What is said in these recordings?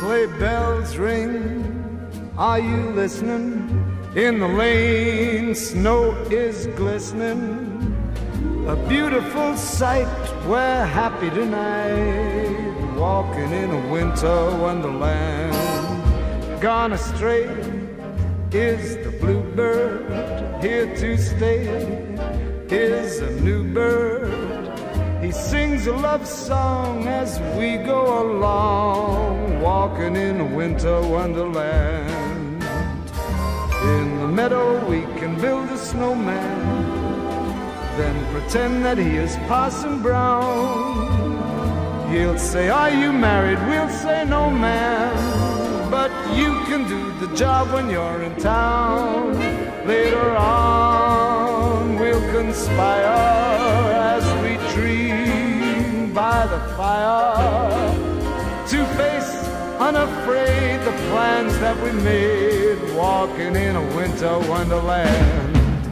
sleigh bells ring, are you listening? In the lane, snow is glistening, a beautiful sight, we're happy tonight, walking in a winter wonderland. Gone astray is the bluebird, here to stay is a new bird. He sings a love song as we go along, walking in a winter wonderland. In the meadow we can build a snowman, then pretend that he is Parson Brown. He'll say, are you married? We'll say, no, ma'am, but you can do the job when you're in town. Later on we'll conspire as we dream by the fire, to face unafraid the plans that we made, walking in a winter wonderland.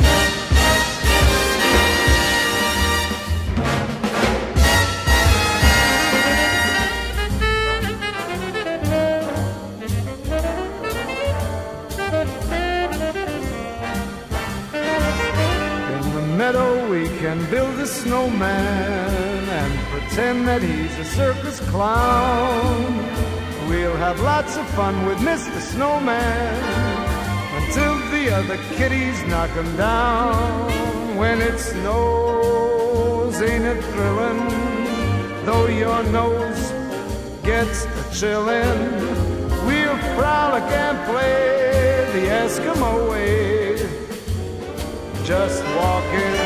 Meadow we can build a snowman and pretend that he's a circus clown. We'll have lots of fun with Mr. Snowman until the other kitties knock him down. When it snows, ain't it thrilling? Though your nose gets a chillin', we'll frolic and play the Eskimo way, just walking